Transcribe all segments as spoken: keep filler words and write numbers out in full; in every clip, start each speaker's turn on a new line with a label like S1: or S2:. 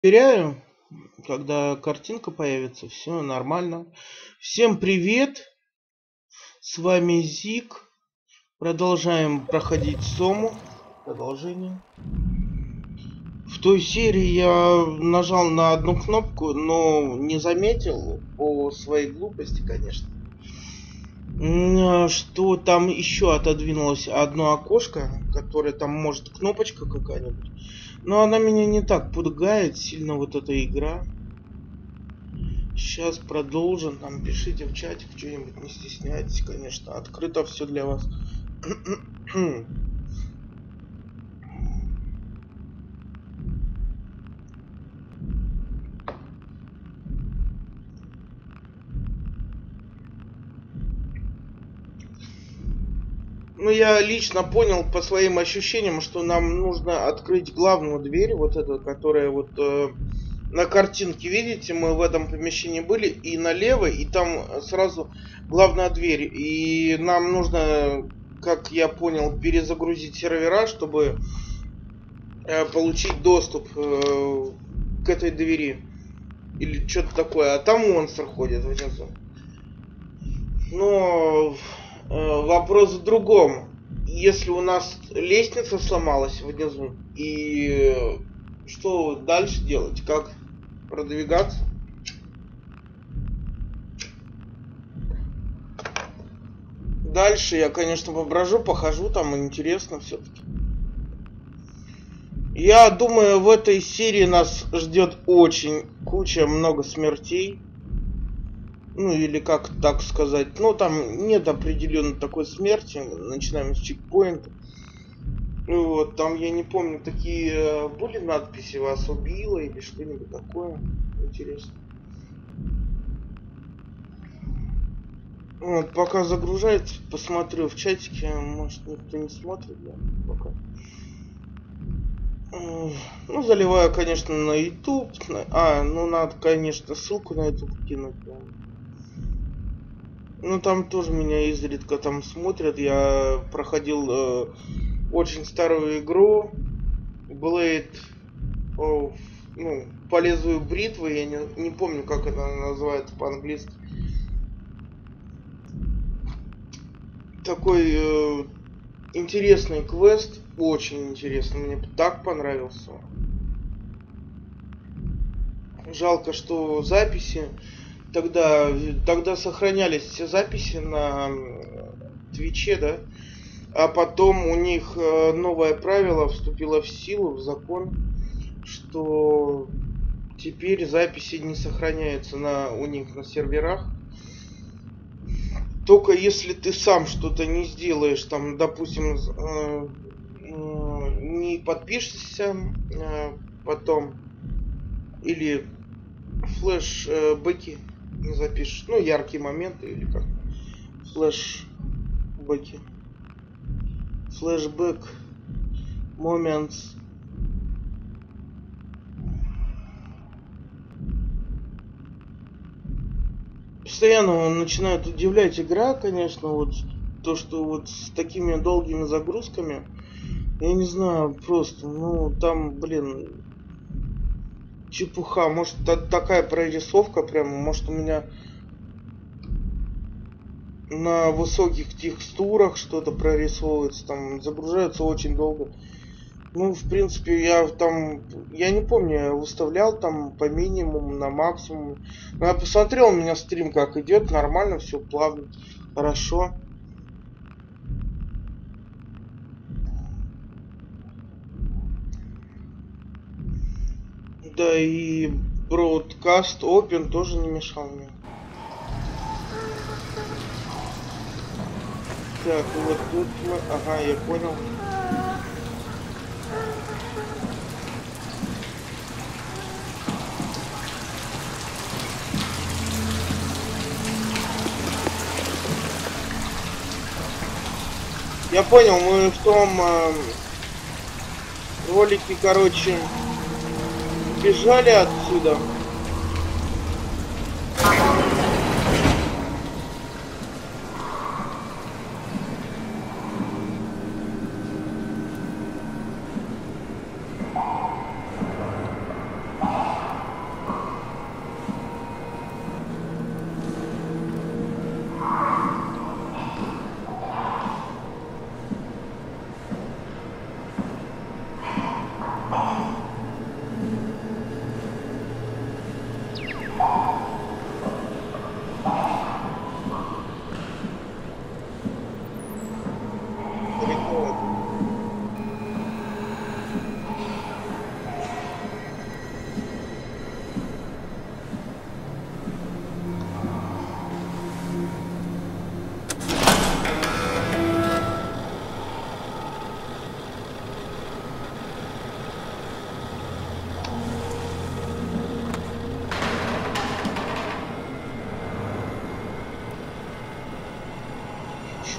S1: Теряю, когда картинка появится, все нормально. Всем привет, с вами Зик. Продолжаем проходить Сому. Продолжение. В той серии я нажал на одну кнопку, но не заметил по своей глупости, конечно, что там еще отодвинулось одно окошко, которое там может кнопочка какая-нибудь. Но она меня не так пугает сильно, вот эта игра. Сейчас продолжим. Там пишите в чатик что-нибудь, не стесняйтесь, конечно. Открыто все для вас. Ну, я лично понял по своим ощущениям, что нам нужно открыть главную дверь, вот эту, которая вот э, на картинке, видите, мы в этом помещении были, и налево, и там сразу главная дверь. И нам нужно, как я понял, перезагрузить сервера, чтобы э, получить доступ э, к этой двери. Или что-то такое. А там монстр ходит внизу. Но э, вопрос в другом. Если у нас лестница сломалась внизу, и что дальше делать? Как продвигаться? Дальше я, конечно, поброжу, похожу, там интересно все-таки. Я думаю, в этой серии нас ждет очень куча, много смертей. Ну, или как так сказать. Ну, там нет определенно такой смерти. Начинаем с чекпоинта. Ну вот, там, я не помню, такие были надписи: вас убило или что-нибудь такое. Интересно. Вот, пока загружается, посмотрю в чатике. Может, никто не смотрит, да, пока. Ну, заливаю, конечно, на YouTube. А, ну, надо, конечно, ссылку на YouTube кинуть. Да. Ну, там тоже меня изредка там смотрят. Я проходил э, очень старую игру. Blade of... Ну, по лезвию бритвы. Я не, не помню, как это называется по-английски. Такой э, интересный квест. Очень интересный. Мне так понравился. Жалко, что записи... Тогда, тогда сохранялись все записи на Твиче, да? А потом у них новое правило вступило в силу, в закон, что теперь записи не сохраняются на, у них на серверах. Только если ты сам что-то не сделаешь, там, допустим, э, э, не подпишешься э, потом, или флешбеки не запишешь, ну, яркие моменты, или как флешбеки, флешбэк moments. Постоянно начинает удивлять игра, конечно, вот то, что вот с такими долгими загрузками, я не знаю, просто, ну, там, блин, чепуха. Может, такая прорисовка прям, может, у меня на высоких текстурах что-то прорисовывается, там загружается очень долго. Ну, в принципе, я там, я не помню, я выставлял там по минимуму, на максимум. Но я посмотрел, у меня стрим как идет, нормально, все плавно, хорошо. Да и Broadcast Open тоже не мешал мне. Так, вот тут мы, ага, я понял. Я понял, мы в том э, ролике, короче, бежали отсюда.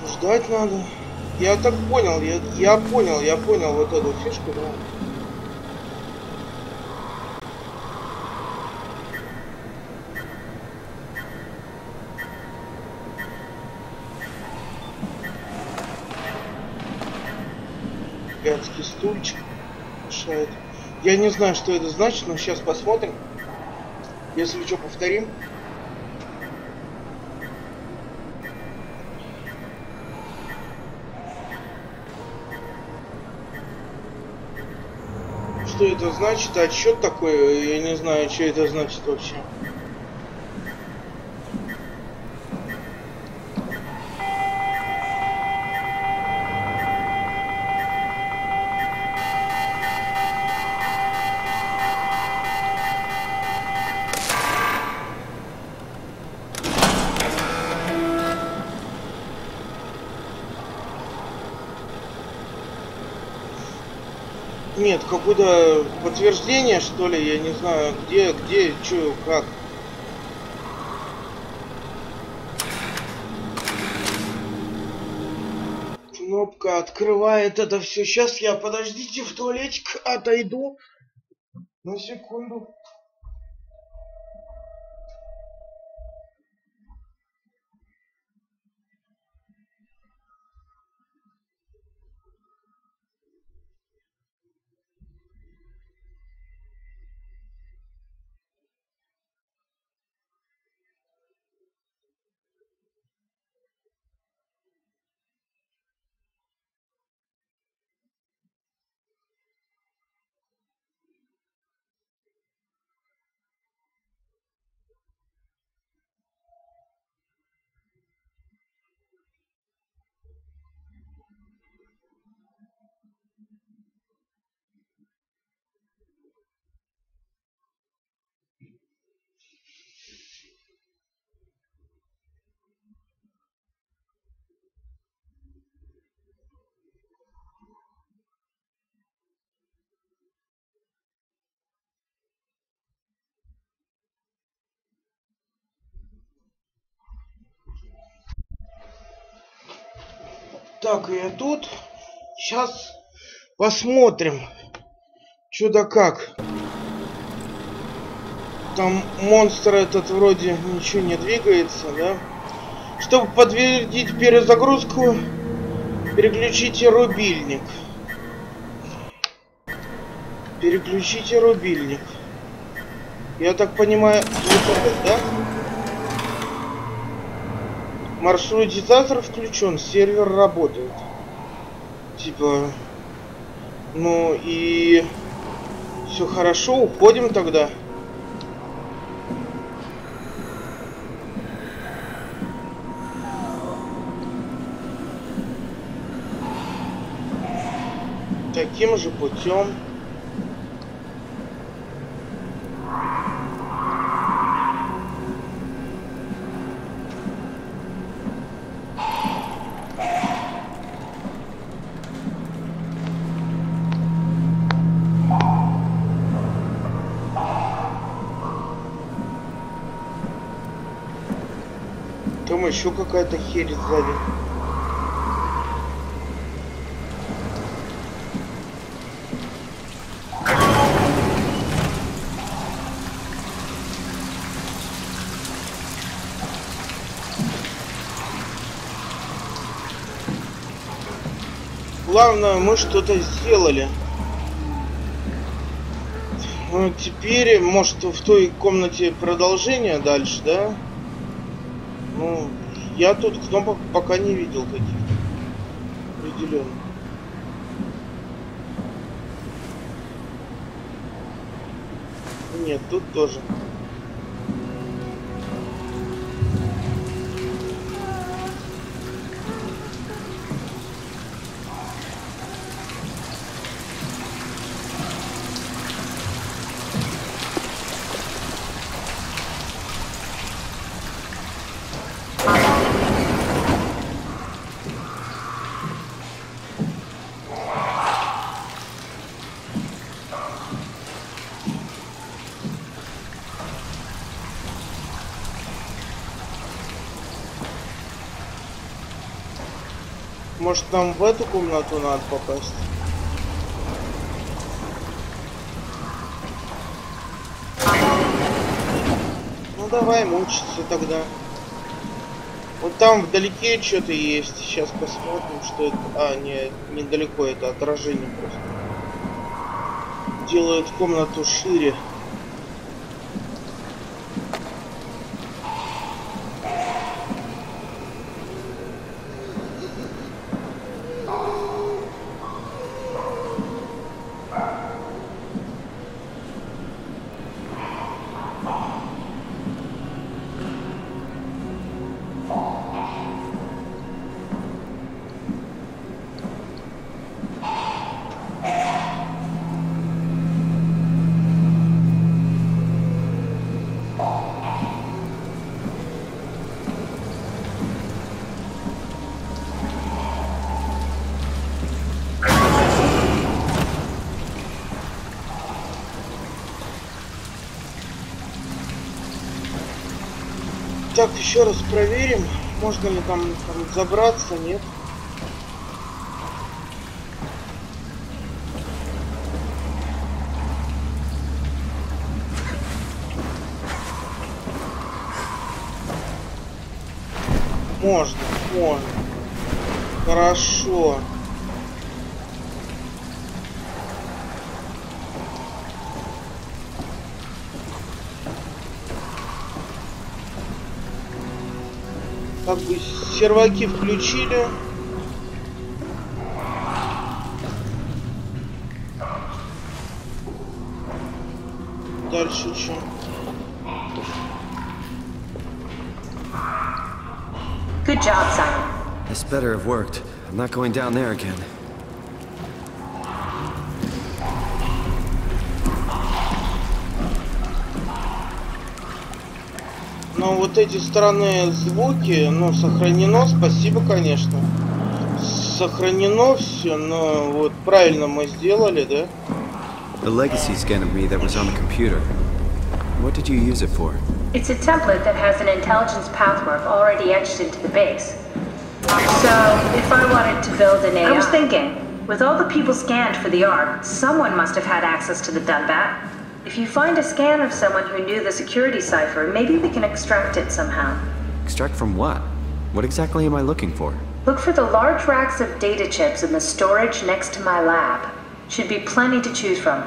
S1: Ждать надо. Я так понял, я, я понял, я понял вот эту фишку, да. Гадский стульчик мешает. Я не знаю, что это значит, но сейчас посмотрим. Если что, повторим. Что это значит? Отсчет такой, я не знаю, что это значит вообще. Нет, какое-то подтверждение, что ли, я не знаю, где, где, что, как. Кнопка открывает это все. Сейчас я, подождите, в туалетик отойду. На секунду. Так, я тут. Сейчас посмотрим, что да как. Там монстр этот вроде ничего не двигается, да? Чтобы подтвердить перезагрузку, переключите рубильник. Переключите рубильник. Я так понимаю, вот этот, да? Маршрутизатор включен, сервер работает. Типа, ну и все хорошо, уходим тогда. Таким же путем. Там еще какая-то херь сзади. Главное, мы что-то сделали. Ну, теперь, может, в той комнате продолжение дальше, да? Ну, я тут кнопок пока не видел каких-то определенных. Нет, тут тоже. Может, нам в эту комнату надо попасть? Ну давай мучиться тогда. Вот там вдалеке что-то есть. Сейчас посмотрим, что это. А, нет, недалеко, это отражение просто. Делают комнату шире. Так, еще раз проверим, можно ли там, там забраться, нет. Можно, можно. Хорошо. Как бы серваки включили. Дальше что?
S2: Good job, Simon.
S3: This better have worked. I'm not going down there again.
S1: Но вот эти странные звуки, ну, сохранено, спасибо, конечно. Сохранено все, но вот правильно мы сделали, да?
S3: The legacy scan of me that was on the computer. What did you use it for?
S2: It's a template that has an intelligence pathwork already etched into the base. So, if I wanted to build an A I... I was thinking, with all the people scanned for the Ark, someone must have had access to the Dunbat. If you find a scan of someone who knew the security cipher, maybe we can extract it somehow.
S3: Extract from what? What exactly am I looking for?
S2: Look for the large racks of data chips in the storage next to my lab. Should be plenty to choose from.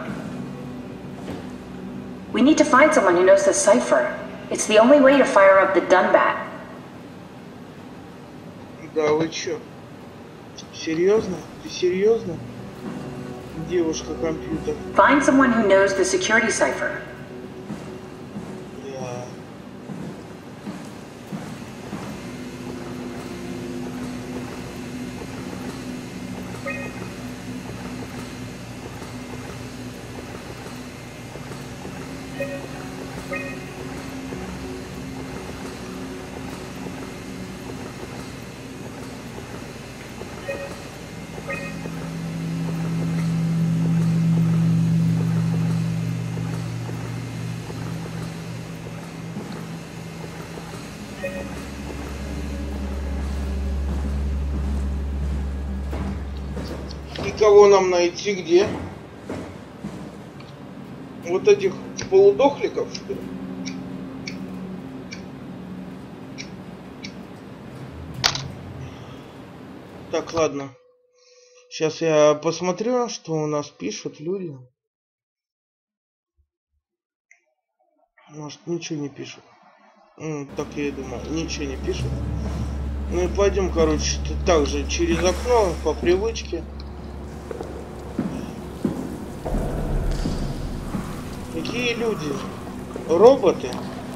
S2: We need to find someone who knows the cipher. It's the only way to fire up the Dunbat.
S1: Да вы чё? Серьезно? Ты серьезно? Девушка-компьютер.
S2: Find someone who knows the security cipher.
S1: Yeah. И кого нам найти где? Вот этих полудохликов, что ли? Так, ладно. Сейчас я посмотрю, что у нас пишут люди. Может, ничего не пишут. М, так я и думал, ничего не пишут. Ну и пойдем, короче, так же через окно, по привычке. Какие люди? Роботы?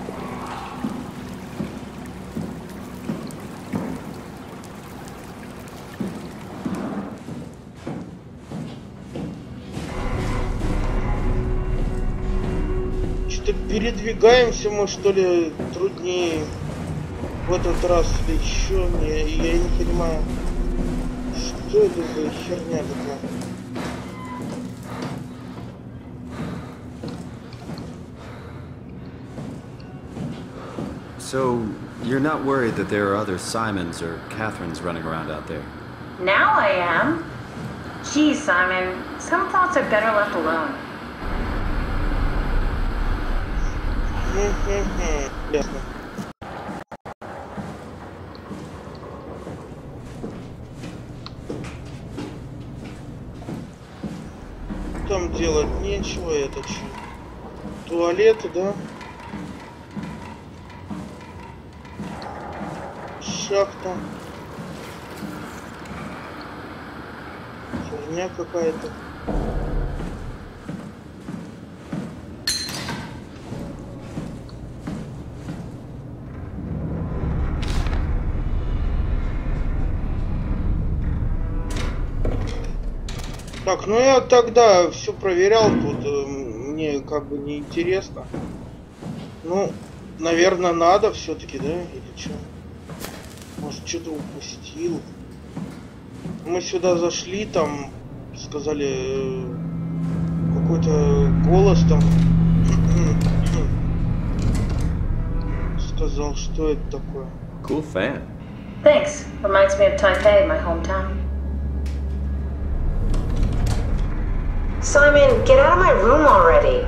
S1: Что-то передвигаемся мы, что ли, труднее в этот раз или еще? Не, я не понимаю, что это за херня такая.
S3: So, you're not worried that there are other Simons or Catherines running around out there?
S2: Now I am. Geez, Simon, some thoughts are better left alone.
S1: Ясно. Там делать нечего, это че? Туалеты, да? Шахта. Херня какая-то. Так, ну я тогда все проверял, тут э, мне как бы не интересно. Ну, наверное, надо все-таки, да? Или что? Может, что-то упустил. Мы сюда зашли, там сказали э, какой-то голос там сказал, что это такое.
S3: Cool fan.
S2: Thanks. Reminds me of Taipei, my hometown. Simon, get out of my room already.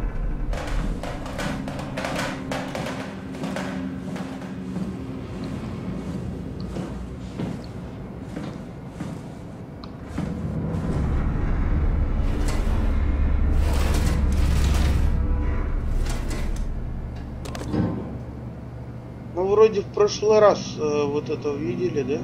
S1: Ну, вроде в прошлый раз э, вот это видели, да?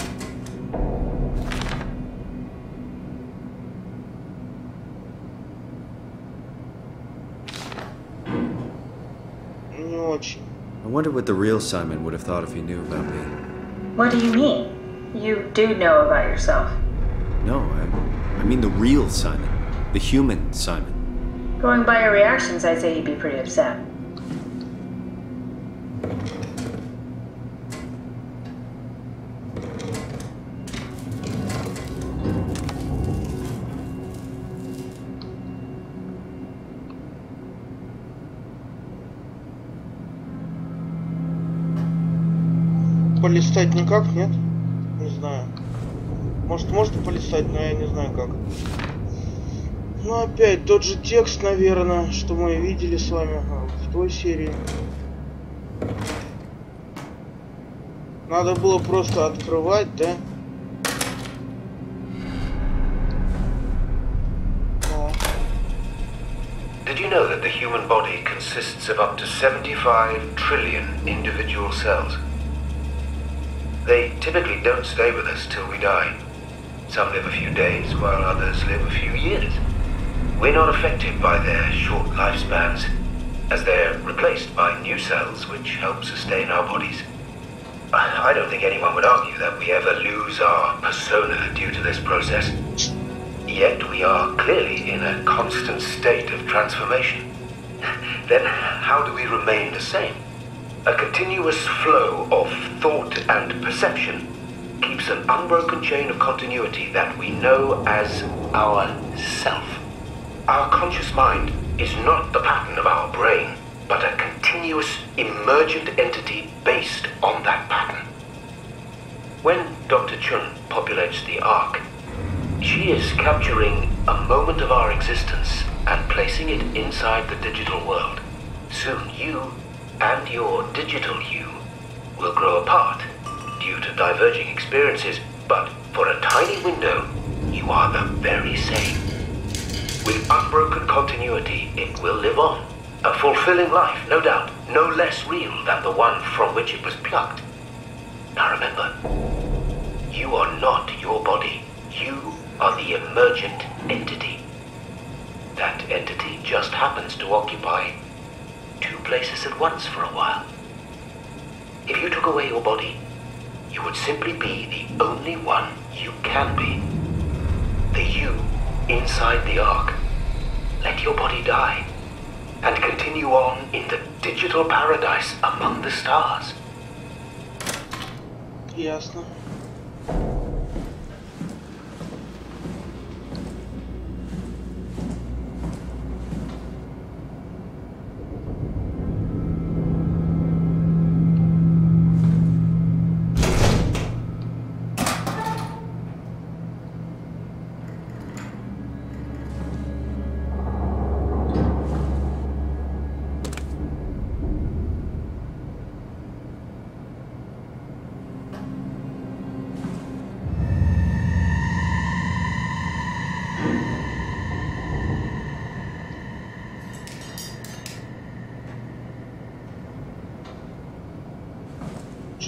S1: Не очень.
S3: I wonder what the real Simon would have thought if he knew about me.
S2: What do you mean? You do know about yourself.
S3: No, I, I mean the real Simon. The human Simon.
S2: Going by your reactions, I'd say he'd be pretty upset.
S1: Полистать никак, нет? Не знаю. Может, можно полистать, но я не знаю как. Ну, опять тот же текст, наверное, что мы видели с вами в той серии. Надо было просто открывать, да? О.
S4: Did you know that the human body consists of up to seventy-five trillion individual cells? They typically don't stay with us till we die. Some live a few days, while others live a few years. We're not affected by their short lifespans, as they're replaced by new cells which help sustain our bodies. I don't think anyone would argue that we ever lose our persona due to this process. Yet we are clearly in a constant state of transformation. Then how do we remain the same? A continuous flow of thought and perception keeps an unbroken chain of continuity that we know as our self. Our conscious mind is not the pattern of our brain, but a continuous emergent entity based on that pattern. When Doctor Chun populates the Ark, she is capturing a moment of our existence and placing it inside the digital world. Soon you and your digital you will grow apart due to diverging experiences, but for a tiny window, you are the very same. With unbroken continuity, it will live on. A fulfilling life, no doubt, no less real than the one from which it was plucked. Now remember, you are not your body. You are the emergent entity. That entity just happens to occupy two places at once for a while. If you took away your body, you would simply be the only one you can be. The you inside the Ark. Let your body die and continue on in the digital paradise among the stars.
S1: Ясно.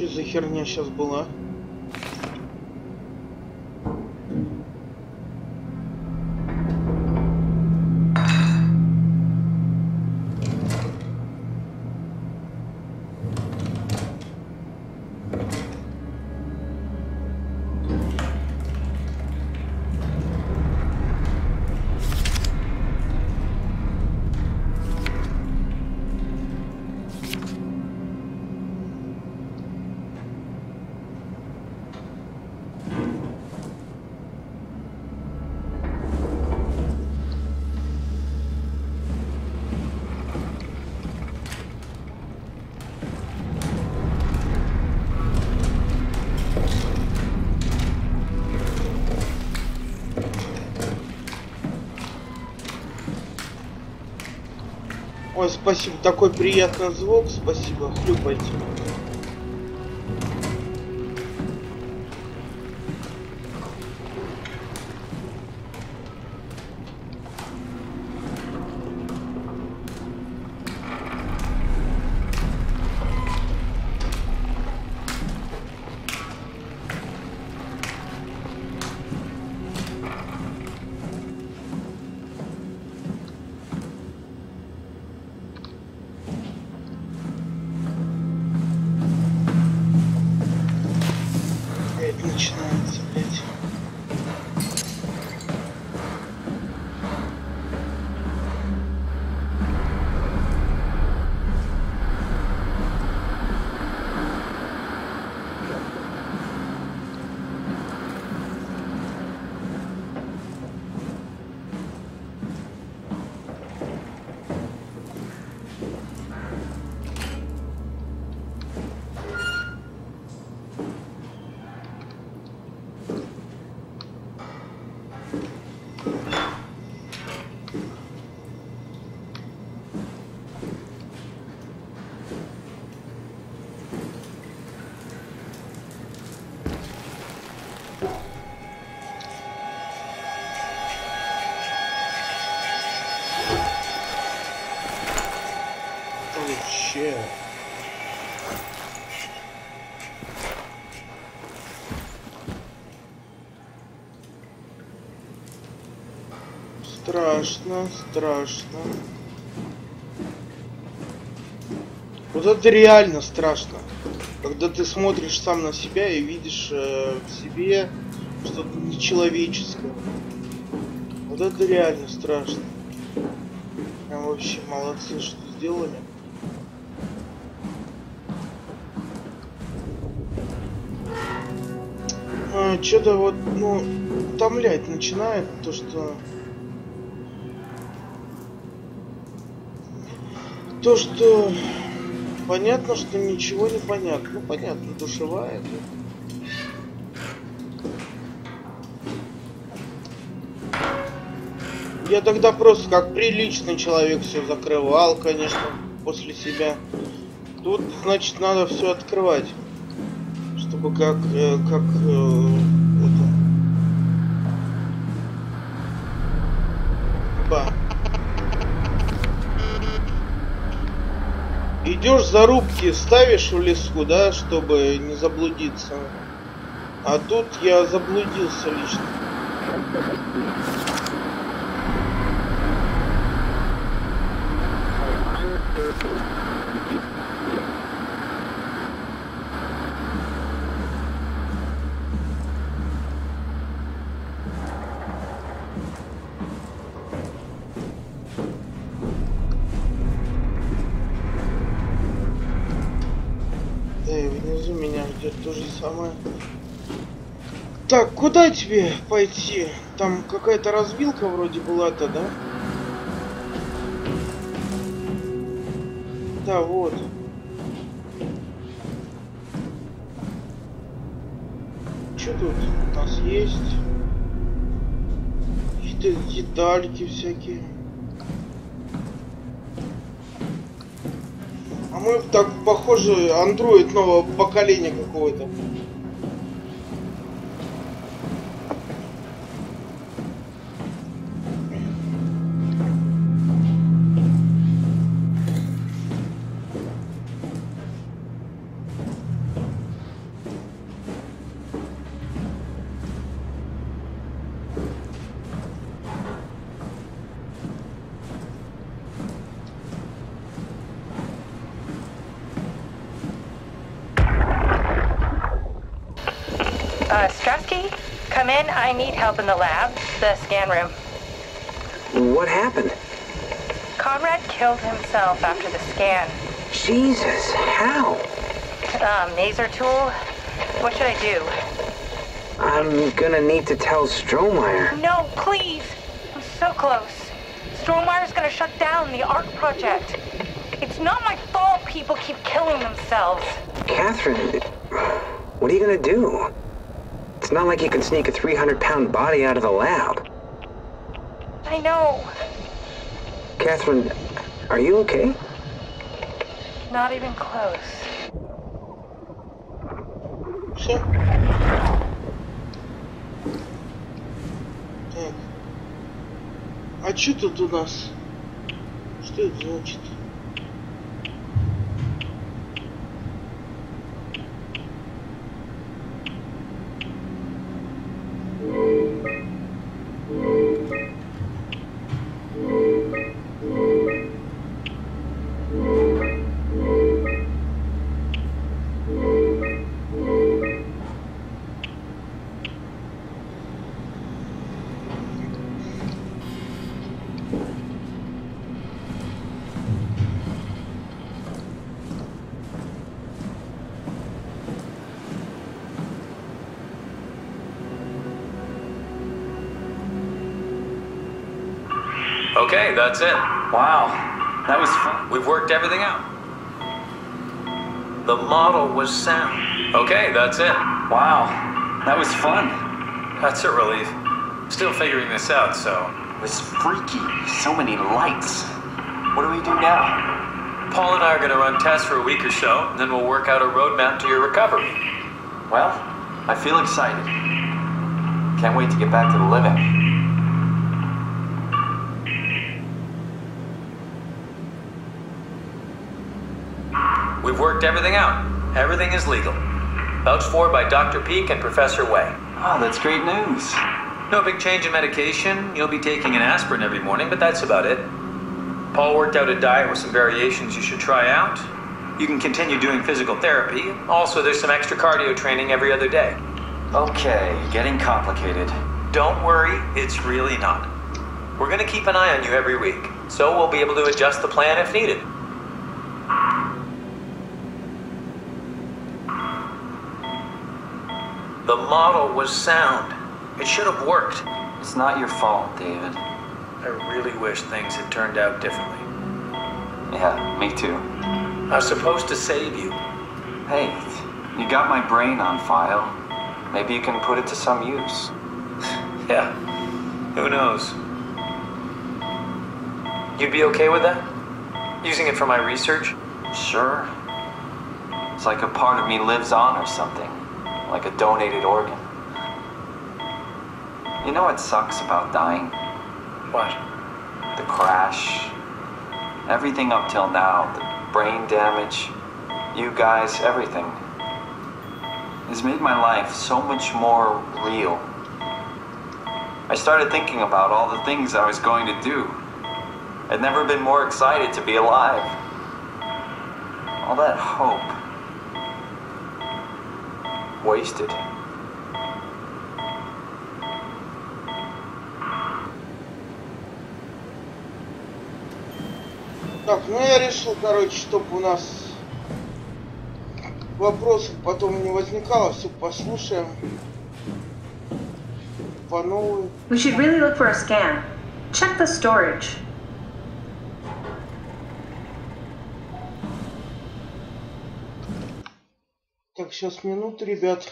S1: Что за херня сейчас была? Ой, спасибо, такой приятный звук, спасибо, хлюпайте. Начинается, блядь. Вообще. Страшно, страшно. Вот это реально страшно, когда ты смотришь сам на себя и видишь э, в себе что-то нечеловеческое. Вот это реально страшно. Прям вообще молодцы, что сделали. А, что-то вот, ну, утомлять начинает то, что... То, что... Понятно, что ничего не понятно. Ну, понятно, душевая. Я тогда просто как приличный человек все закрывал, конечно, после себя. Тут, значит, надо все открывать. Чтобы как... Э, как... Э, это... Ба. Идешь зарубки, ставишь в лесу, да, чтобы не заблудиться. А тут я заблудился лично. Внизу меня ждет то же самое. Так, куда тебе пойти? Там какая-то развилка вроде была-то, да? Да, вот. Что тут у нас есть? Какие-то детальки всякие. А мы так похоже андроид нового поколения какого-то.
S2: Uh, Strasky, come in. I need help in the lab, the scan room.
S5: What happened?
S2: Conrad killed himself after the scan.
S5: Jesus, how?
S2: Um, Maser tool? What should I do?
S5: I'm gonna need to tell Strohmeyer.
S2: No, please! I'm so close. Strohmeyer's gonna shut down the ARC project. It's not my fault people keep killing themselves.
S5: Catherine, what are you gonna do? It's not like you can sneak a three hundred pound body out of the lab.
S2: I know.
S5: Catherine, are you okay?
S2: Not even close.
S1: Все. Так. А что тут у нас? Что это значит?
S6: Okay, that's it. Wow, that was fun. We've worked everything out. The model was sound. Okay, that's it. Wow, that was fun. That's a relief. Still figuring this out, so...
S7: It was freaky. So many lights. What do we do now?
S6: Paul and I are going to run tests for a week or so, and then we'll work out a roadmap to your recovery.
S7: Well, I feel excited. Can't wait to get back to the living.
S6: We've worked everything out. Everything is legal. Vouched for by Doctor Peak and Professor Way.
S7: Oh, that's great news.
S6: No big change in medication. You'll be taking an aspirin every morning, but that's about it. Paul worked out a diet with some variations you should try out. You can continue doing physical therapy. Also, there's some extra cardio training every other day.
S7: Okay, getting complicated.
S6: Don't worry, it's really not. We're going to keep an eye on you every week, so we'll be able to adjust the plan if needed. The model was sound. It should have worked.
S7: It's not your fault, David.
S6: I really wish things had turned out differently.
S7: Yeah, me too.
S6: I was supposed to save you.
S7: Hey, you got my brain on file. Maybe you can put it to some use.
S6: Yeah, who knows? You'd be okay with that? Using it for my research?
S7: Sure. It's like a part of me lives on or something. Like a donated organ. You know what sucks about dying?
S6: What?
S7: The crash. Everything up till now. The brain damage. You guys, everything. Has made my life so much more real. I started thinking about all the things I was going to do. I'd never been more excited to be alive. All that hope. Wasted.
S1: Так, ну я решил, короче, чтобы у нас вопросов потом не возникало, все послушаем по новой.
S2: We should really look for a scan. Check the storage.
S1: Так, сейчас минуту, ребят.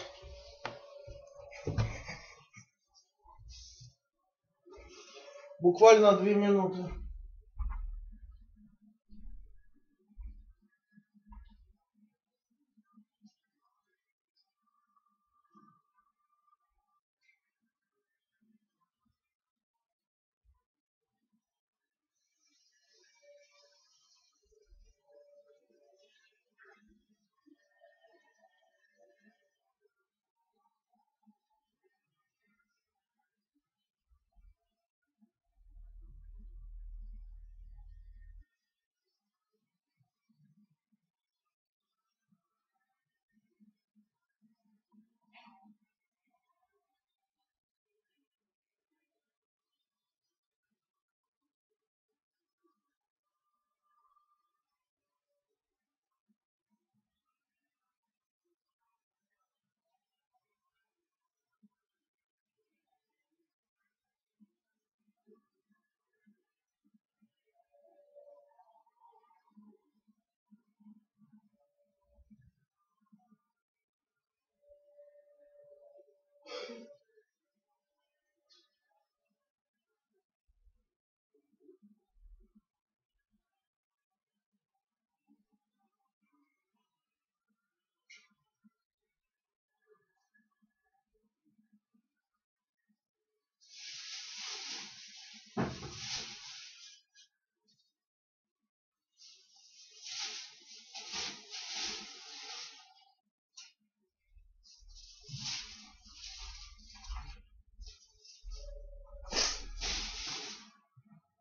S1: Буквально две минуты.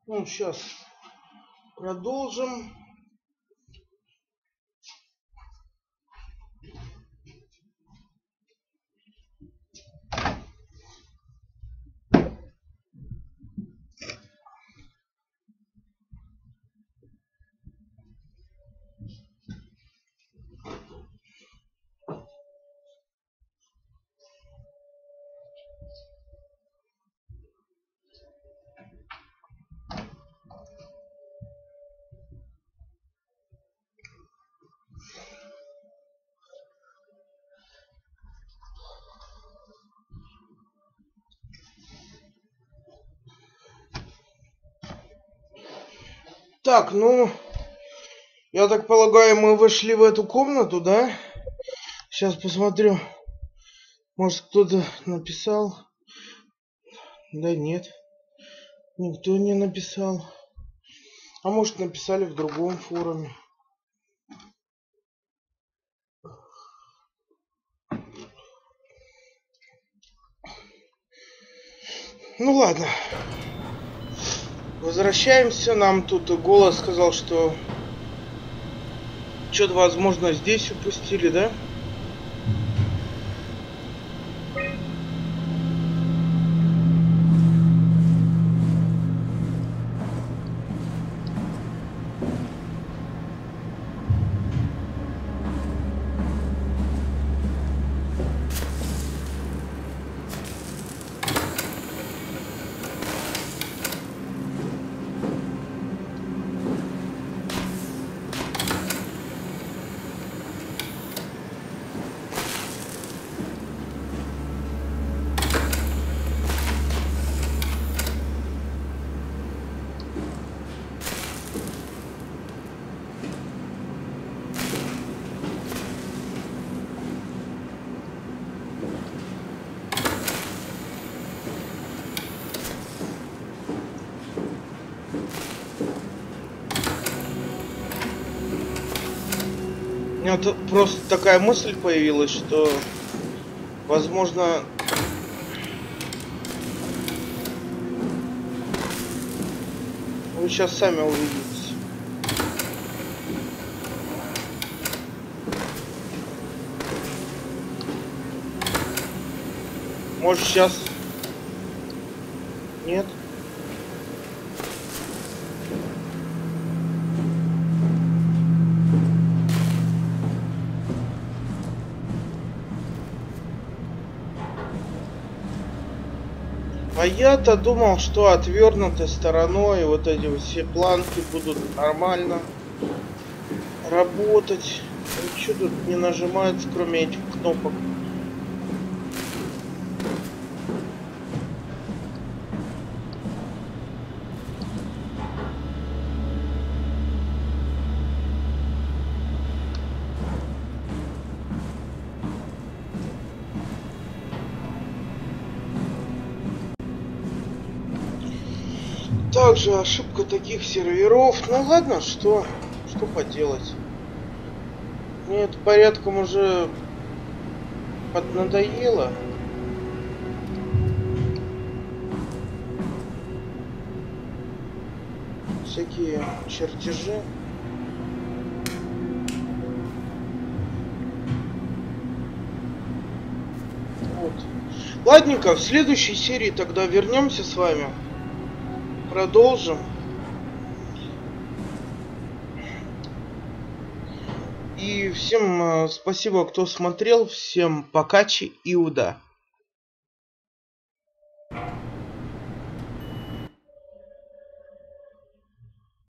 S1: Ну, сейчас продолжим. Так, ну, я так полагаю, мы вышли в эту комнату, да? Сейчас посмотрю. Может, кто-то написал? Да нет. Никто не написал. А может, написали в другом форуме. Ну ладно. Возвращаемся. Нам тут голос сказал, что что-то, возможно, здесь упустили, да? У меня тут просто такая мысль появилась, что, возможно, вы сейчас сами увидите. Может, сейчас? Нет? А я-то думал, что отвернутой стороной вот эти все планки будут нормально работать. Ничего тут не нажимается, кроме этих кнопок. Также ошибка таких серверов. Ну ладно, что, что поделать. Мне это порядком уже поднадоело. Всякие чертежи. Вот. Ладненько, в следующей серии тогда вернемся с вами. Продолжим. И всем спасибо, кто смотрел. Всем покачи и уда.